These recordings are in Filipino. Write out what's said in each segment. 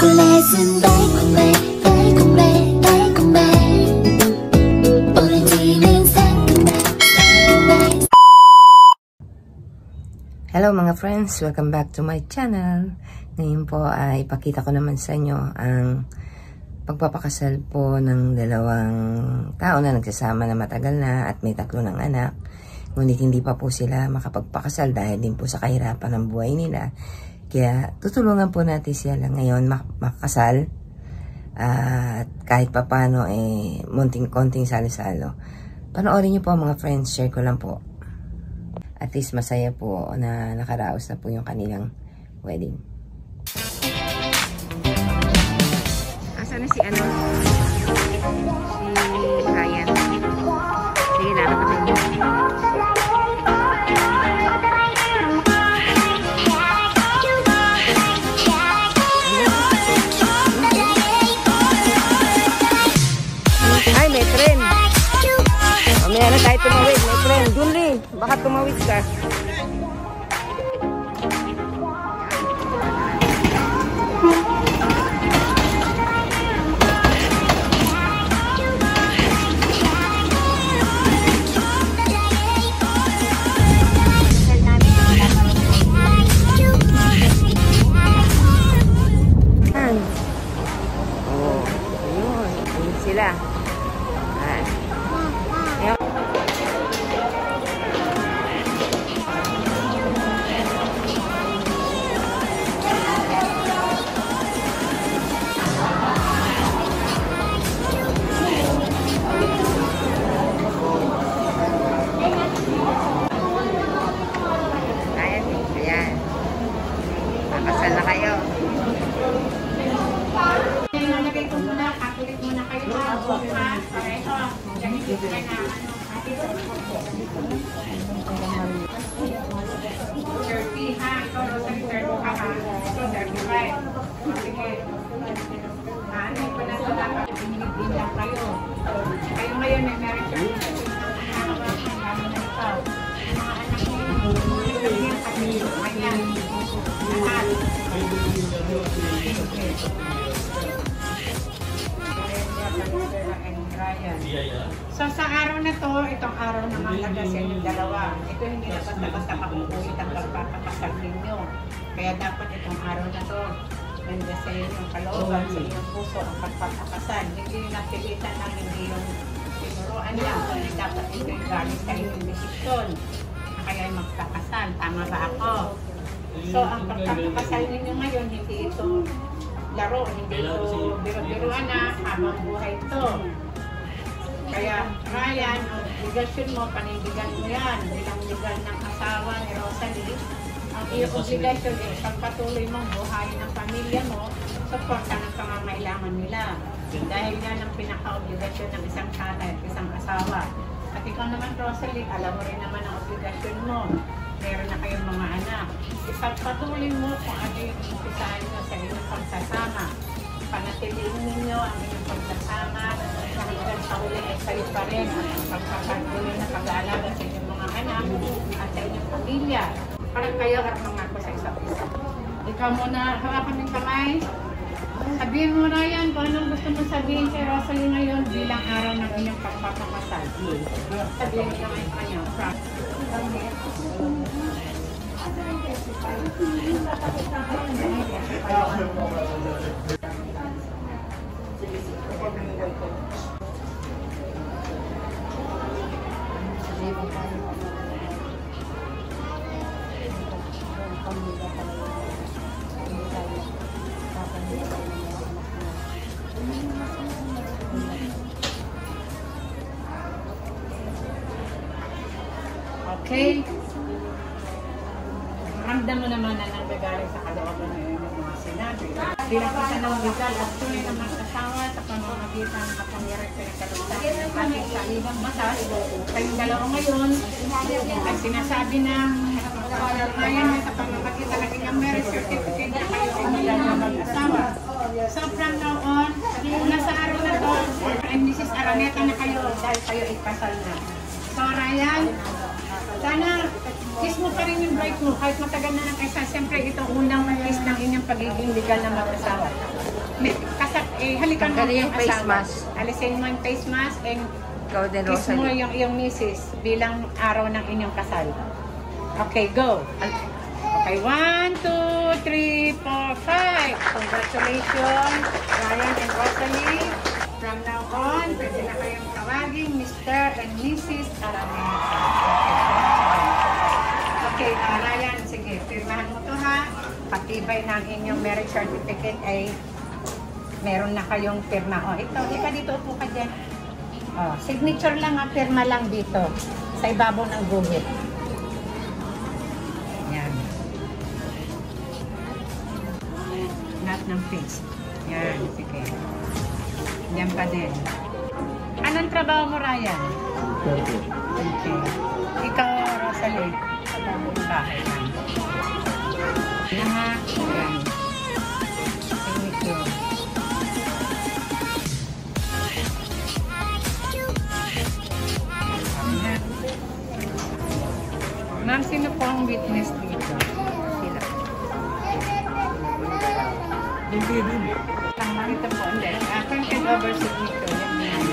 초콜릿은 달콤해 달콤해 달콤해 오렌지는 상큼해 상큼해. Hello mga friends, welcome back to my channel. Ngayon po ay ipakita ko naman sa inyo ang pagpapakasal po ng dalawang tao na nagsasama na matagal na at may 3 ng anak. Ngunit hindi pa po sila makapagpakasal dahil din po sa kahirapan ng buhay nila. Kaya tutulungan po natin sila ngayon makasal at kahit papano munting-konting salo-salo. Panoorin niyo po mga friends, share ko lang po. At least masaya po na nakaraos na po yung kanilang wedding. Asa na si ano? Si Ryan. Sige, lalakapin niyo. Ay, may tren. Mamaya na tayo tumawid. May tren. Junri, baka tumawid ka. Sila. Ayan. Makasal na kayo. Nalagay ko muna, kakulit muna kayo ha, pareho. Ganito ka na, 30 ha, ito rosary 30 ka ha, ito 35. Sige. Ano ko na ito dapat, binigin lang kayo. Kayo ngayon may meron siya. Ano na ito? Mga anak niyo, kami, ayan. Lahat. So sa araw na to, itong araw na mahalaga sa inyong dalawa. Ito hindi na basta-basta makukulit ang pagpapakasal ninyo. Kaya dapat itong araw na to, nandiyan sa inyong kalooban, sa inyong puso ang pagpapakasal. Hindi yung napilitan lang, hindi yung tinuruan lang. Dapat ito yung galing sa inyong desisyon na kaya magpakasal. Tama ba ako? So ang pagpapakasal ninyo ngayon, hindi ito laro, hindi ito biro-biroan na habang buhay ito. Kaya, Ryan, ang obligasyon mo, panindigan mo yan. Bilang legal ng asawa ni Rosalie, ang iyong obligasyon ay pagpatuloy mong buhayin ng pamilya mo, suporta ng pangangailangan nila. Dahil yan ang pinaka-obligasyon ng isang tatay at isang asawa. At ikaw naman, Rosalie, alam mo rin naman ang obligasyon mo. Meron na kayong mga anak. Ipagpatuloy mo kung ano yung umpisahan nyo sa inyong pagsasama. Panatiliin ninyo ang inyong pagsasama na hanggang sa huli ay kayo pa rin ang pagpapatuloy na pag-aalaga sa inyong mga anak at sa inyong pamilya. Parang kayo at mangako sa isa't isa. Ikaw muna, hawakan ng kamay. Sabihin mo na yan kung anong gusto mo sabihin kay Rosalie ngayon bilang araw ng inyong pagpapakasal. Sabihin mo naman sa kanya. Okay. Ramdam mo naman na nanggagaling sa kalooban na yun yung mga sinabi. Bilang isa ng legal at tunay na mag-asawa sa pamamagitan ng kapangyarihan sa kalutan ng ating salibang batas, kayong dalawa ngayon ay sinasabi na ngayon sa pamamagitan ng inyong marriage certificate na kayo ay legal na mag-asawa. So from now on, mula sa araw na to, ay Mrs. Araneta na kayo dahil kayo ay kasal na. So Ryan, sana kiss mo pa rin yung bride mo kahit matagal na ng kasal. Siyempre, ito unang kiss ng inyong pagiging legal na mag-asawa. Halika mo Tanggalin yung yung face asawa. mask. Alisin mo yung face mask and Ikaw din, kiss mo Rosalie. yung iyong misis bilang araw ng inyong kasal. Okay, go. Okay, 1, 2, 3, 4, 5. Congratulations, Ryan and Rosalie. From now on, pwede na kayong tawagin Mr. and Mrs. Araneta. Okay, Ryan, sige, pirmahan mo to ha. Patibay ng inyong marriage certificate ay meron na kayong pirma. O, ito, ika dito, upo ka dyan. O, signature lang ha, pirma lang dito. Sa ibabaw ng guhit. Yan. Lahat ng face. Yan, sige. Yan pa din. Anong trabaho mo, Ryan? Okay. Ikaw, Rosalie? Bahay lang. Yan ha. Yan. Signature. Ma'am, sino po ang witness dito? Sila. Tama, ito po. Hindi. Printed over signature. Yan.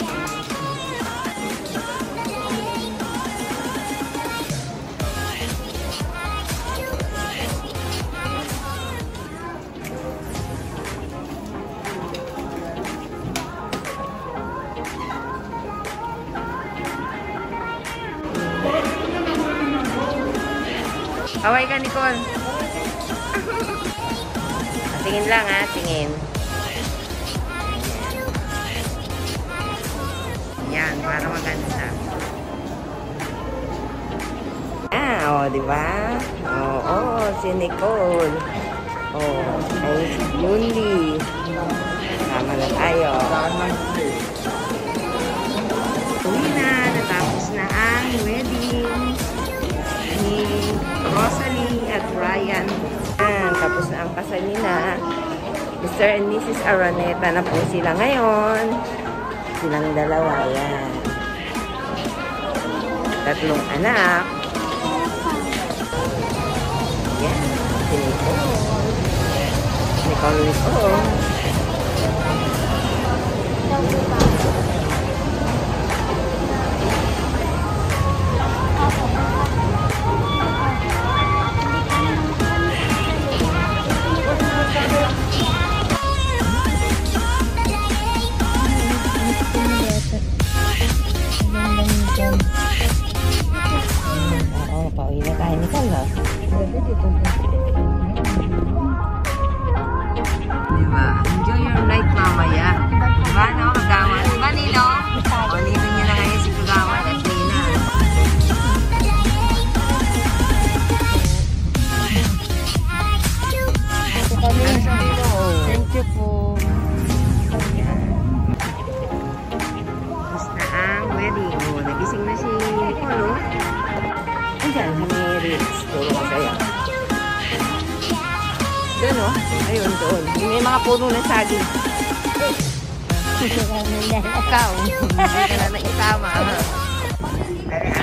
Kaway ka, Nicole. Tingin lang ha, tingin. Yan, para maganda. O, di ba? Oo, si Nicole. Ay si Yundi. Tama na tayo. Uwi na, natapos na ang wedding ni Rosalie at Ryan. Tapos na ang kasal nila. Mr. and Mrs. Araneta na po sila ngayon. Silang dalawa, yan. 3 anak. Yan. Si Nicole. Nicole. Pauwi na tayo ni Carla. Diba? Enjoy your night mamaya. Diba, no? Kagawan. Diba, Nino? O, Nino niya na ngayon si Kagawan at Nina. Ano sa Nino? Thank you po. Tapos na ang wedding. O, nagising na si Nicole. Diyan, si Mary. Turo ko sa'yo. Doon, no? Ayun, doon. May mga puno ng saging. Ikaw. Hindi ka na naitama. Tara.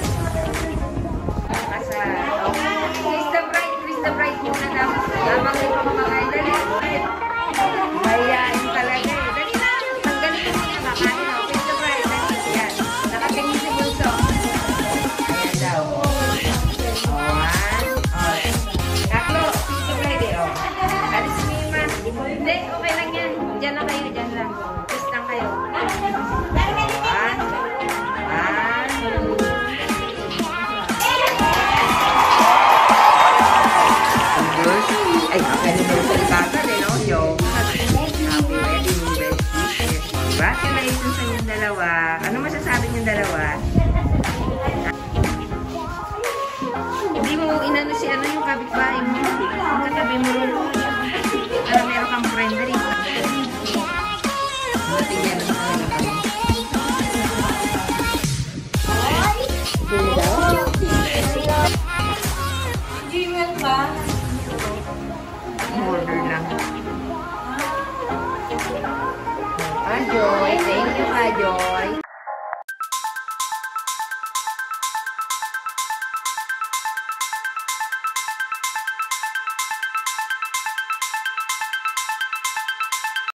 Kasal. Okay. Please the bride muna daw. Habang may pamamakain. Dali. Mayayain talaga eh. Dali na. Tanggalin mo niya. Kakain na. Please the bride. Dali. Yan. Nakatingin si Bunso. Ayan daw. Hindi, okay lang yan. Diyan lang kayo, diyan lang. Kiss lang kayo. Ay, anniversary kagad eh, no? Yo. Happy wedding, best wishes. Congratulations sa inyong dalawa. Ano masasabi niyong dalawa? Hindi mo inano si ano yung kapitbahay mo. Ang katabi mo rin. Alam, meron kang friend rin. Natingnan na talaga kami. Gmail ba? Order lang. Joy. Thank you, Joy.